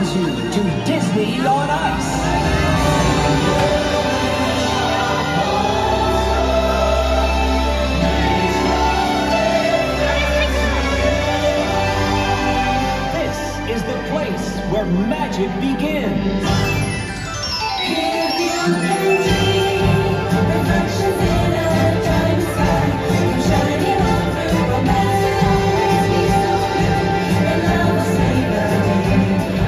introduce you to Disney on Ice. This is the place where magic begins. If you can see reflections in a dark sky, shining on through romance, always be so blue, and love will save the day.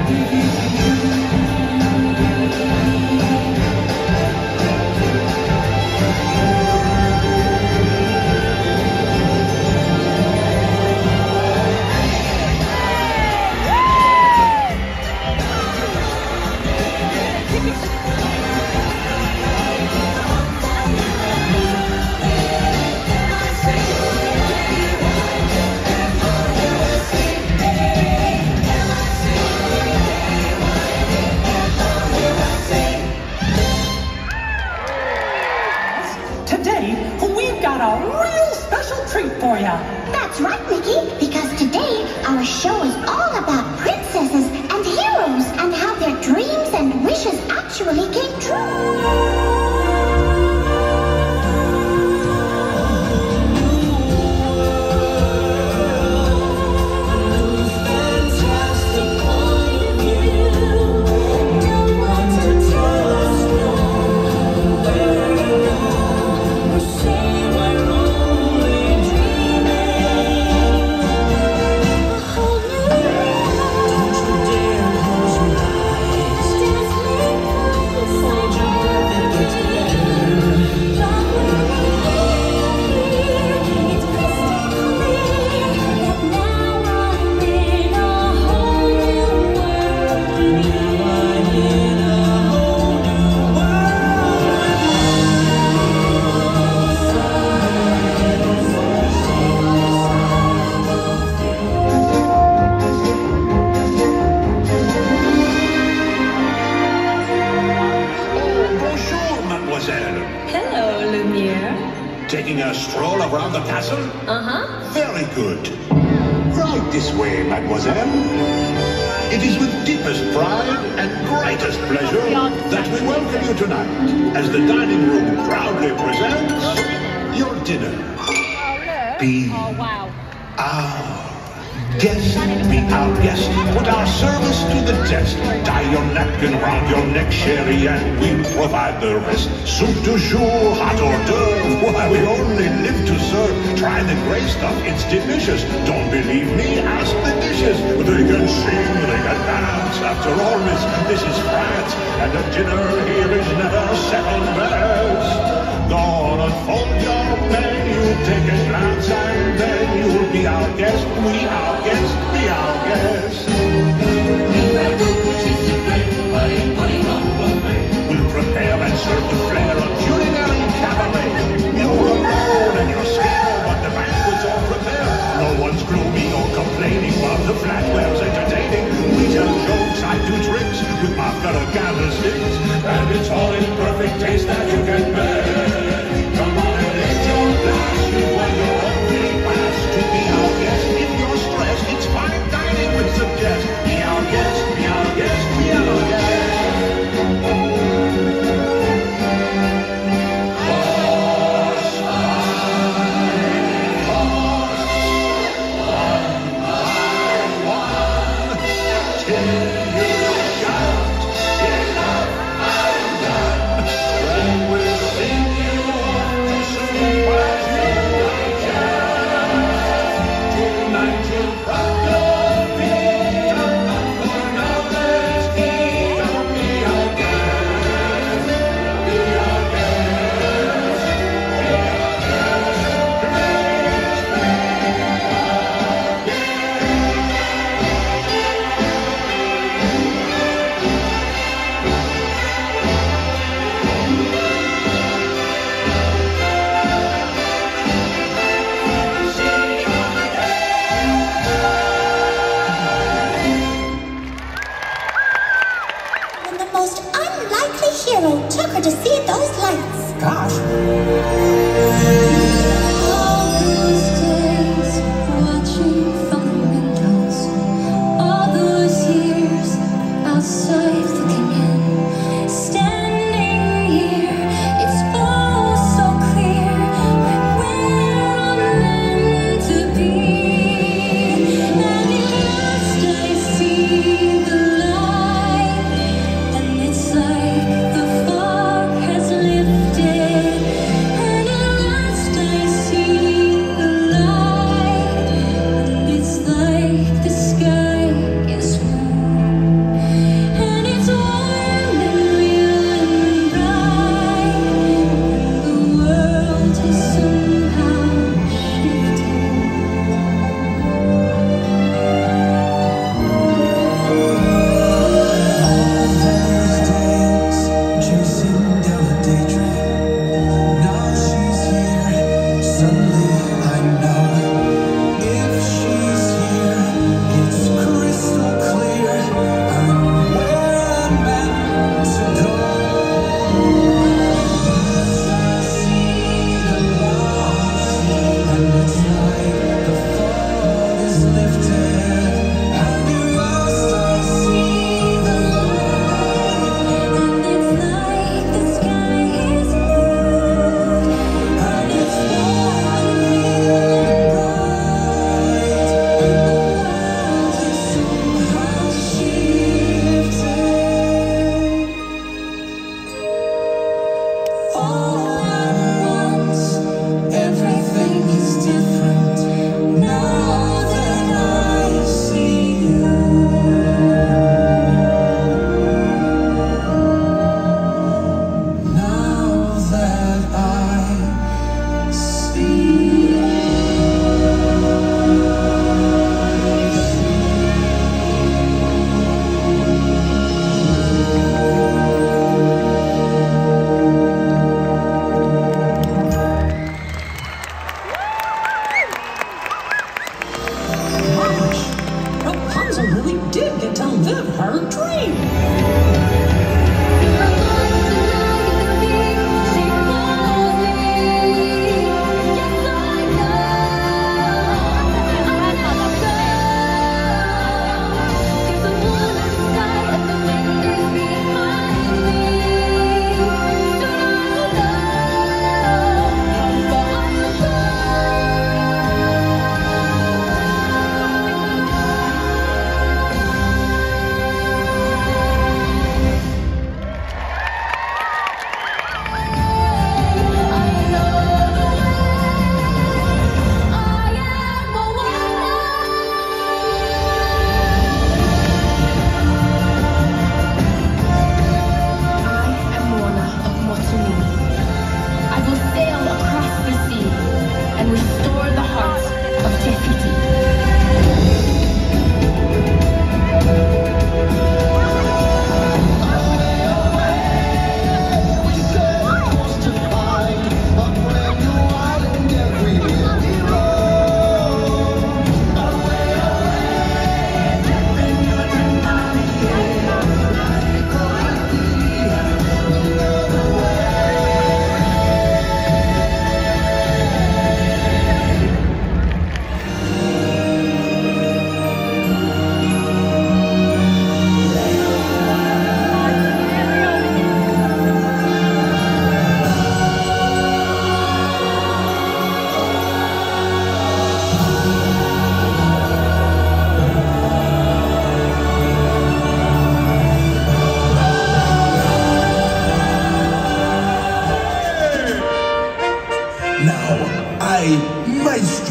Today, we've got a real special treat for you. That's right, Mickey, because today our show is all about princesses and heroes and how their dreams and wishes actually came true. Hello, Lumiere. Taking a stroll around the castle? Uh-huh. Very good. Right this way, mademoiselle. It is with deepest pride and greatest pleasure that we welcome you tonight as the dining room proudly presents your dinner. Be wow. our guest, be our guest. Put our service to the test. Tie your napkin round your neck, sherry, and we'll provide the rest. Soup du jour, hot hors d'oeuvre. Why, we only live to serve. Try the gray stuff, it's delicious. Don't believe me? Ask the dishes. They can sing, they can dance. After all, miss, this is France, and a dinner here is never second best. Go on, unfold your menu, take a glance, and then you'll be our guest. We our guest, be our guest. We'll prepare and serve the flair of culinary cabaret. You're alone and you're scared, but the banquet's all prepared. No one's gloomy or complaining while the flatware's entertaining. We tell jokes, I do tricks with my fellow candlesticks, and it's all in perfect taste that you can bear. Come on and lift your glass, you and your only pass to be our guest. If you're stressed, it's fine dining we suggest. Be our guest, be our guest, be our guest.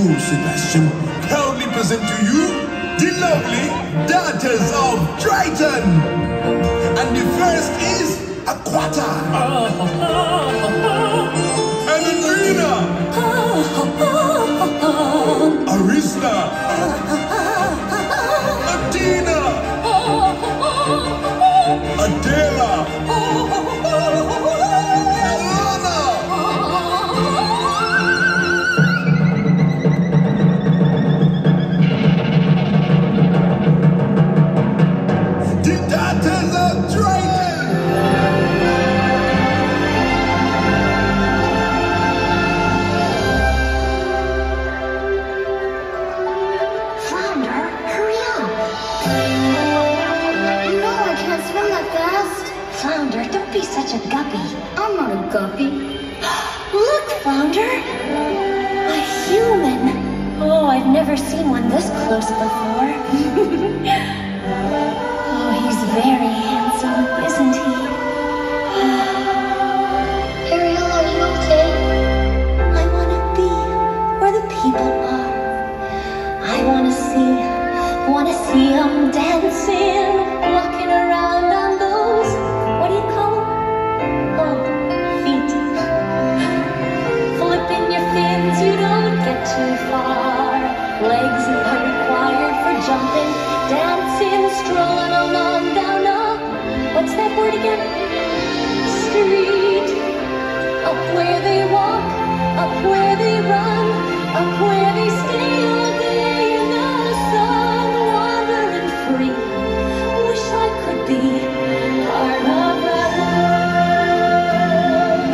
Cool Sebastian, proudly present to you the lovely Daughters of Triton. And the first is Aquata. And Adrena. Arista. Adina. Adela. Alana. The Daughters of Triton! Flounder, hurry up. No, I can't swim that fast. Flounder, don't be such a guppy. I'm not a guppy. Look, Flounder. A human. Oh, I've never seen one this close before. Oh, he's very handsome, isn't he? Ariel, are you okay? I want to be where the people are. I want to see them dancing, walking around on those, what do you call them? Oh, feet. Flipping your fins, you don't get too far. Legs are required for jumping, dancing, strolling along down a, what's that word again? Street. Up where they walk, up where they run, up where they stay all day in the sun, wandering free. Wish I could be part of that world.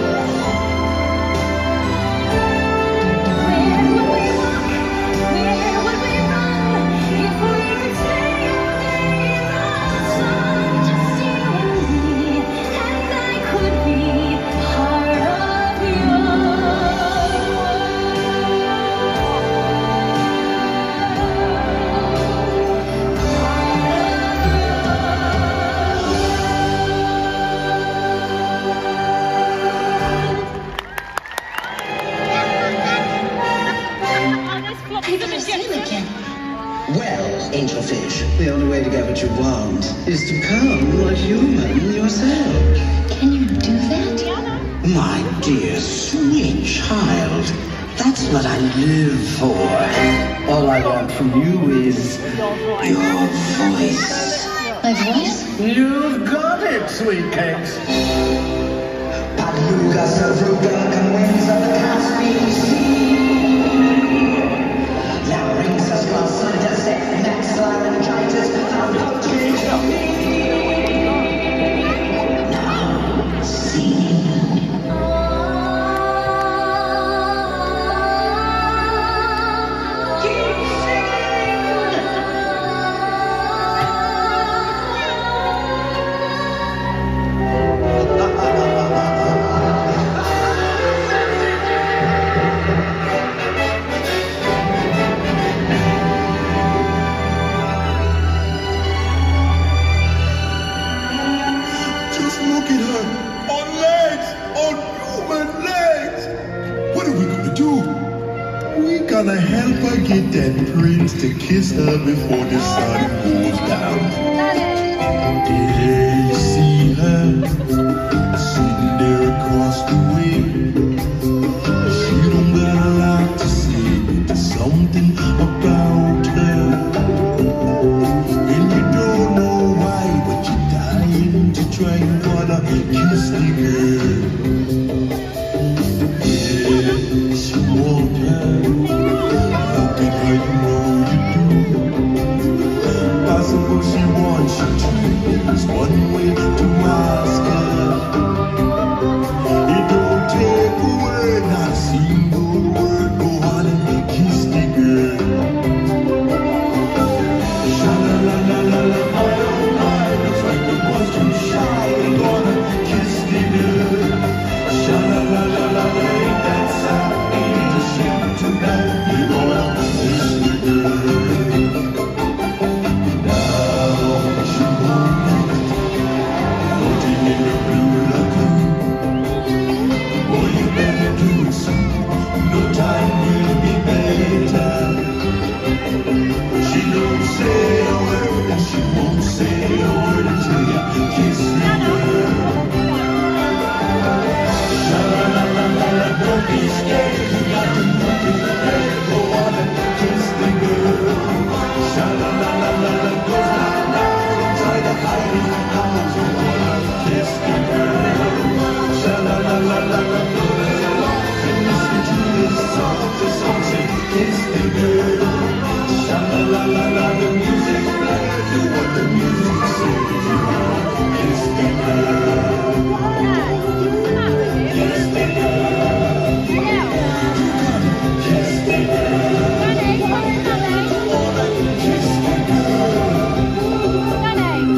Where would we walk? Where would we run? If we could stay all day in the sun, just you and me, and I could be part of your Well, Angelfish, the only way to get what you want is to become a human yourself. Can you do that? My dear, sweet child, that's what I live for. All I want from you is your voice. My voice? You've got it, sweet cakes. Padluga, Savruga, and winds of the Caspian Sea. Larynxus, Glaucidas, next laryngitis, found poetry to me. Now, sing. Keep Just look at her. On legs. On human legs. What are we gonna do? We're gonna help her get that prince to kiss her before the sun goes down. There you see her, sitting there across the way. She don't got a lot to say, but there's something about her. And you don't know why, but you're dying to try and wanna kiss the girl. Yes, you want her. Look at her, you know you do. Possible she wants you to. There's one way to ask her. It don't take a word, not a single word. Go on and kiss the girl. Sha-la-la-la-la-la, my oh my, looks like the was too shy. Gonna kiss the girl. kiss me girl. Sha-la-la-la-la-la, don't be scared. You got to move to the head. Go on and kiss me girl. Sha-la-la-la-la-la, goes down, down. Try to hide it out. You wanna kiss me girl. Sha-la-la-la-la-la, goes along and listen to this song. The song says, kiss me girl. Sha-la-la-la-la, the music plays. Do what the music says. Kiss me girl. Kiss me girl. Kiss me girl. Kiss me girl.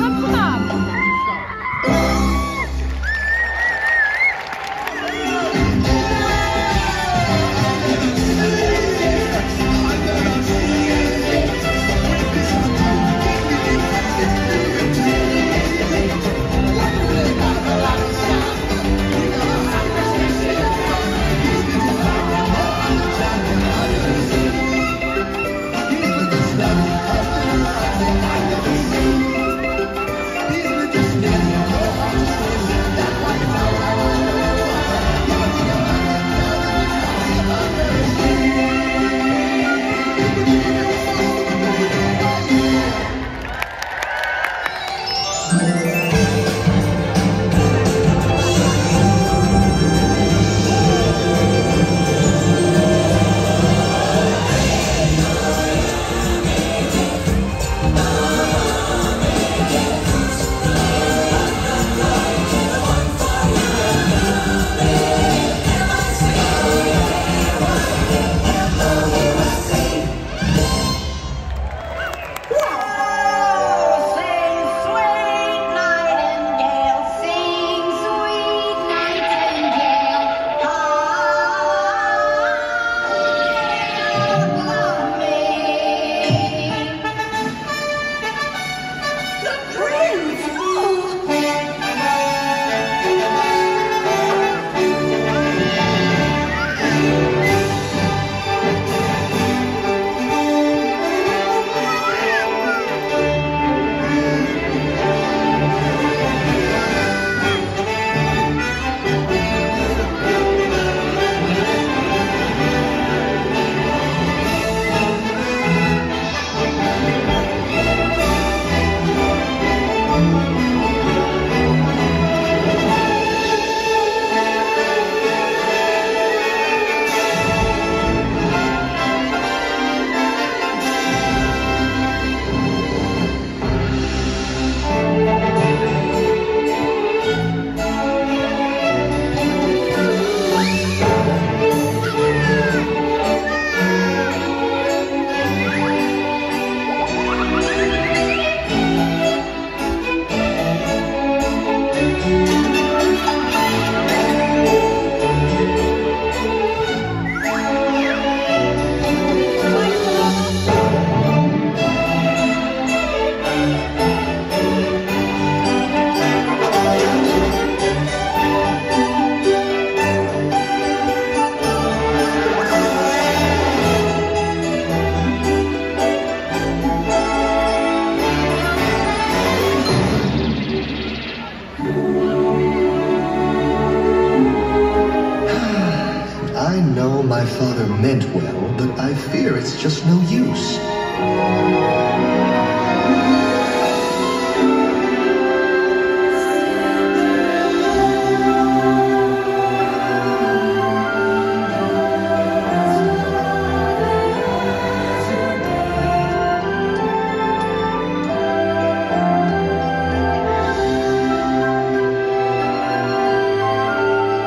I know my father meant well, but I fear it's just no use.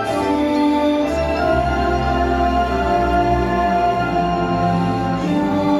Thank you.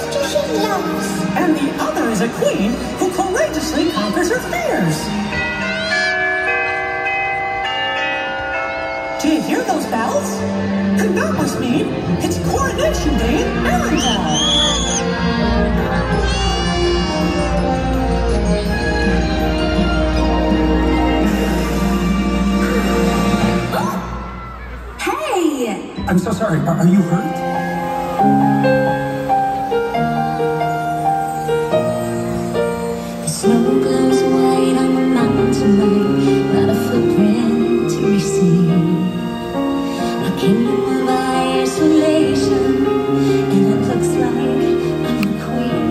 monster she loves. And the other is a queen who courageously conquers her fears. Do you hear those bells? And that must mean it's Coronation Day in Arendelle. Hey! I'm so sorry. Are you hurt? The snow glows white on the mountain tonight, not a footprint to be seen. A kingdom of isolation, and it looks like I'm the queen.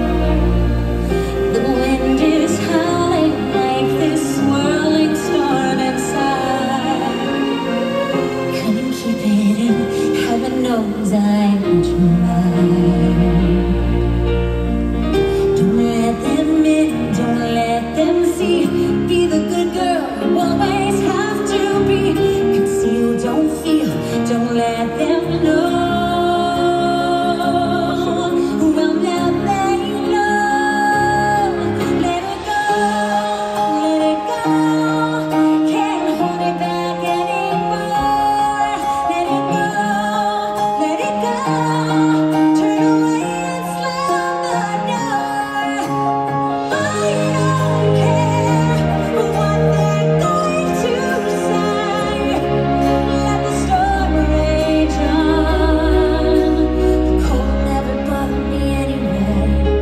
The wind is howling like this swirling storm inside. Couldn't keep it in, heaven knows I tried. Don't let them in, don't let them see. Be the good girl you always have to be. Conceal, don't feel, don't let them know. Well, now they know. Let it go, let it go. Can't hold it back anymore. Let it go, let it go. Turn away and slam the door. I don't care what they're going to say. Let the storm rage on. The cold never bothered me anyway.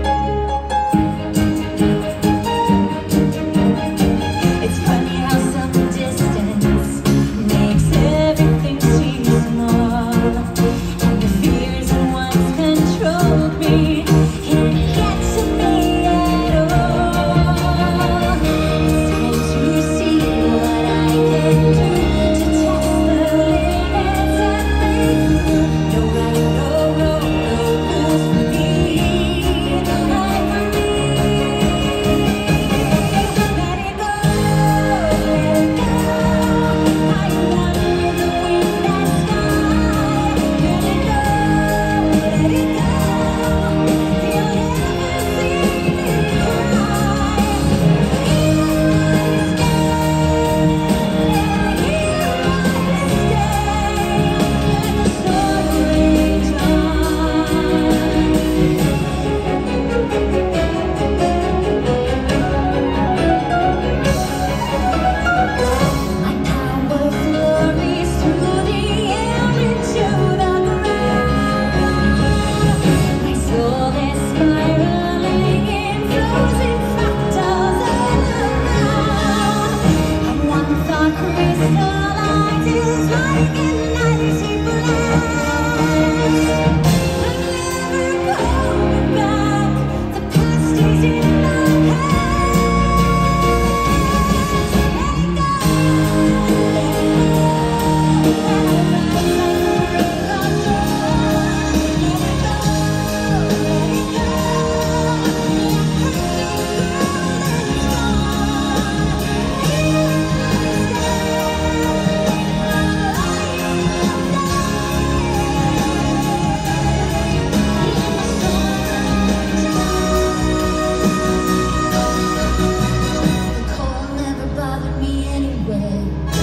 It's funny how some distance makes everything seem small. And the fears that once controlled me can't get to me at all. It's time to see what I can do to test the limits and break through. No right, no rules for me. I'm free. Let it go, let it go. I want to win that sky. Let it go, let it go. You'll never see me cry. Here I stay, let the storm rage My power flurries through the air into the ground. My soul is spiraling in frozen fractals around. And one thought crystallizes like an icy blast. I'm never going back. The past is in my past. The cold never bothered me anyway.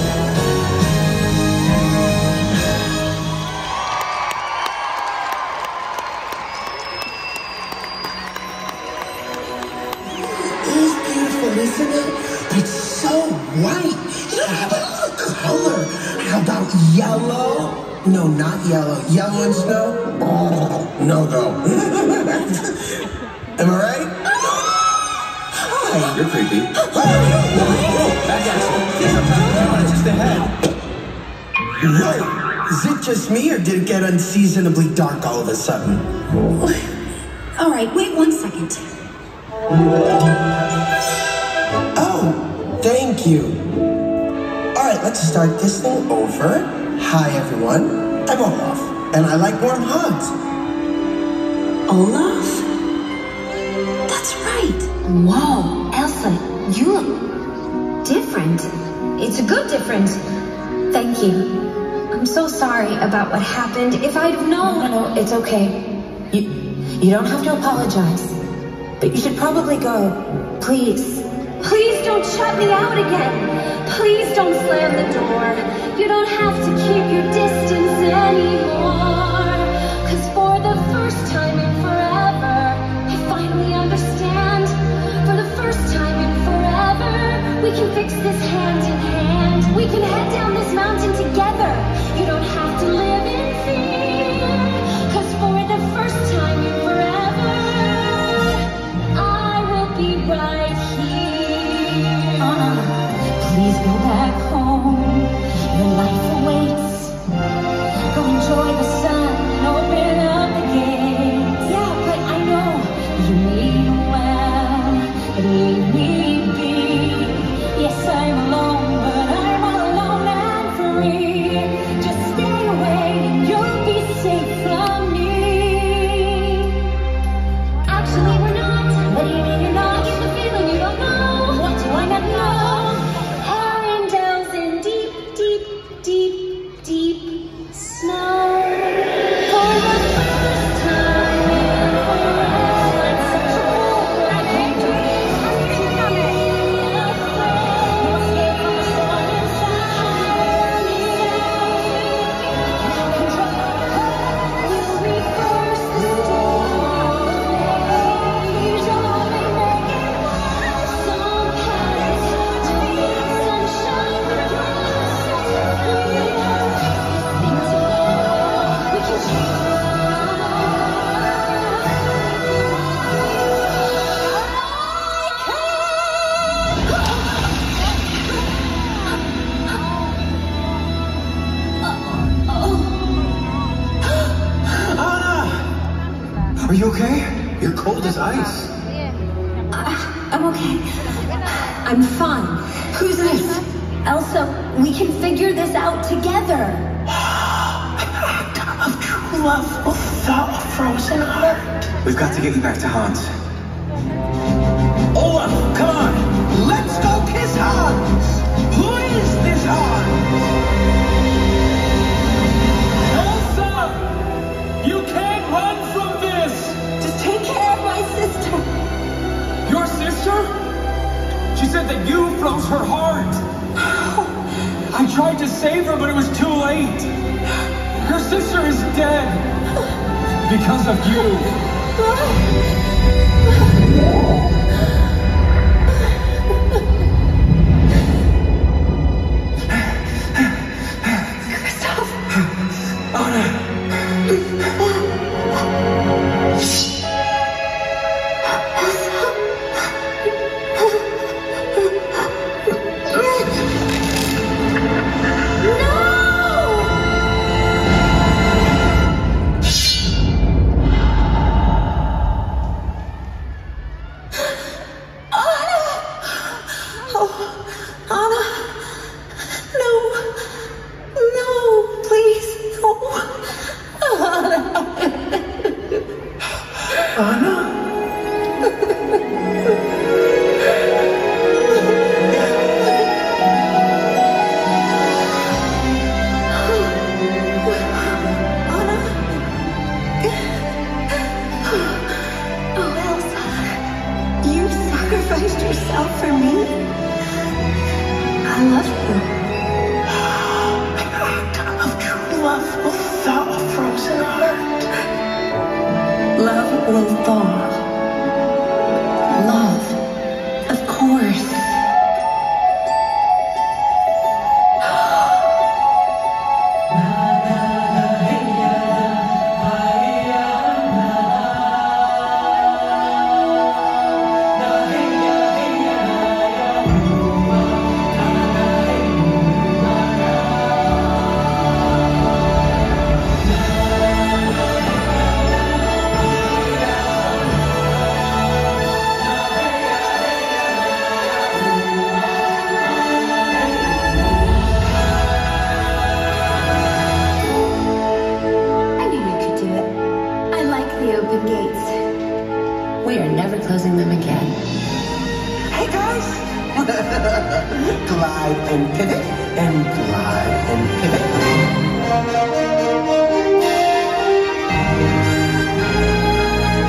It is beautiful, isn't it? But it's so white. You don't have a little color. How about yellow? No, not yellow. Yellow and snow? No go. Am I right? Hi. You're creepy. Back it's just the head. Whoa! Is it just me, or did it get unseasonably dark all of a sudden? All right, wait 1 second. Oh, thank you. All right, let's start this thing over. Hi, everyone. I'm Olaf, and I like warm hugs. Olaf? That's right. Wow, Elsa, you look different. It's a good difference. Thank you. I'm so sorry about what happened. If I'd known... No, it's okay. You don't have to apologize. But you should probably go. Please. Please don't shut me out again. Please don't slam the door. You don't have to keep your distance anymore. 'Cause for the first time in forever, I finally understand. For the first time in forever, we can fix this hand in hand. We can head down this mountain together. You don't have to live in fear. 'Cause for the first time in forever, I will be right here. Please go back home. Your life awaits. Go enjoy the sun and open up the gates. Yeah, but I know you mean well, but leave me be. Yes, I'm alone, but I'm all alone and free. Just stay away and you'll be safe from me. Actually, we're not. What do you mean you're not? Get the feeling you don't know. What do I not know? Arundel's in deep, deep, deep, deep snow. For the first time in forever, it's such a cold, but I can't do it. I'm sitting on it. No escape from the storm inside me. We'll reverse the storm. Please only make it worse. Some cats feel sunshine, but we can Anna! Are you okay? You're cold as ice. I'm okay. I'm fine. Who's this? Elsa, we can figure this out together. Of true love without a frozen heart. We've got to get you back to Hans. Olaf, come on! Let's go kiss Hans! Who is this Hans? Elsa! You can't run from this! Just take care of my sister. Your sister? She said that you froze her heart. I tried to save her, but it was too late. Her sister is dead. Because of you. Sacrificed yourself for me. I love you. Of true love without a frozen heart. Love will thaw. Love, of course. We are never closing them again. Hey guys! Glide and pivot, and glide and pivot.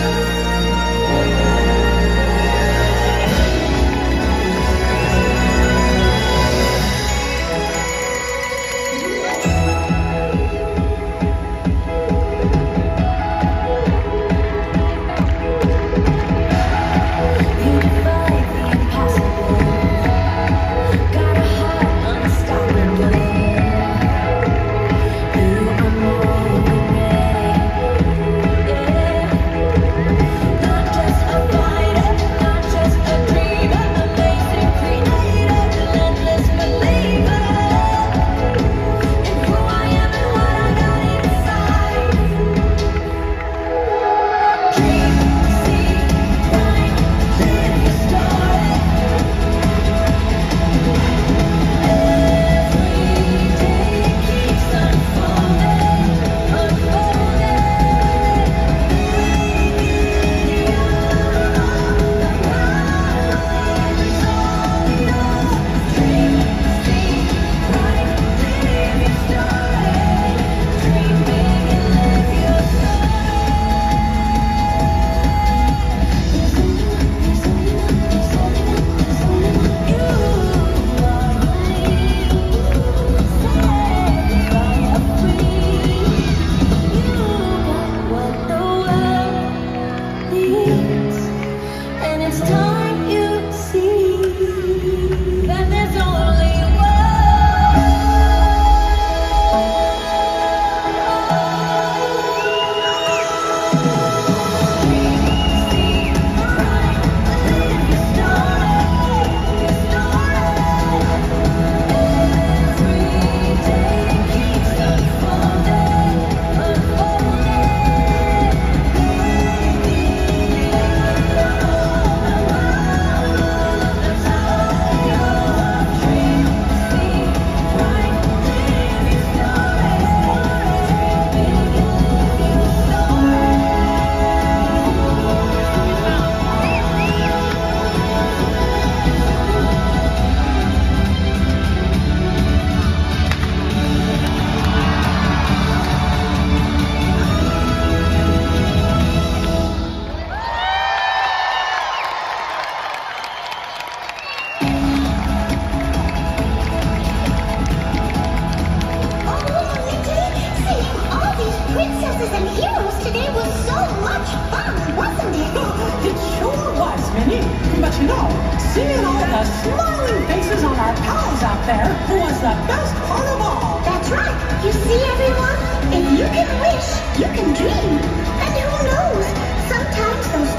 But you know, seeing all the smiling faces on our pals out there was the best part of all. That's right. You see, everyone? If you can wish, you can dream. And who knows? Sometimes those